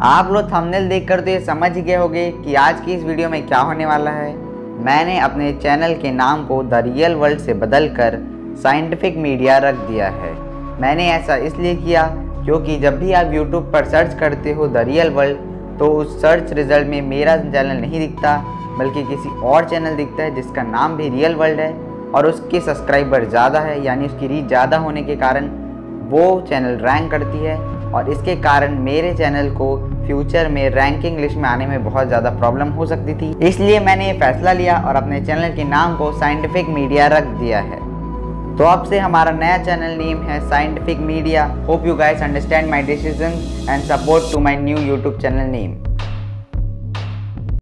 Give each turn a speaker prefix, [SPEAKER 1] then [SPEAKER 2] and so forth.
[SPEAKER 1] आप लोग थंबनेल देखकर तो ये समझ ही गए होंगे कि आज की इस वीडियो में क्या होने वाला है। मैंने अपने चैनल के नाम को द रियल वर्ल्ड से बदलकर साइंटिफिक मीडिया रख दिया है। मैंने ऐसा इसलिए किया क्योंकि जब भी आप YouTube पर सर्च करते हो द रियल वर्ल्ड तो उस सर्च रिजल्ट में मेरा चैनल नहीं दिखता, बल्कि किसी और चैनल दिखता है जिसका नाम भी रियल वर्ल्ड है और उसके सब्सक्राइबर ज़्यादा है, यानी उसकी रीच ज़्यादा होने के कारण वो चैनल रैंक करती है और इसके कारण मेरे चैनल को फ्यूचर में रैंकिंग लिस्ट में आने में बहुत ज़्यादा प्रॉब्लम हो सकती थी। इसलिए मैंने ये फैसला लिया और अपने चैनल के नाम को साइंटिफिक मीडिया रख दिया है। तो अब से हमारा नया चैनल नेम है scientific media. Hope you guys understand my decision and support to my new YouTube channel name.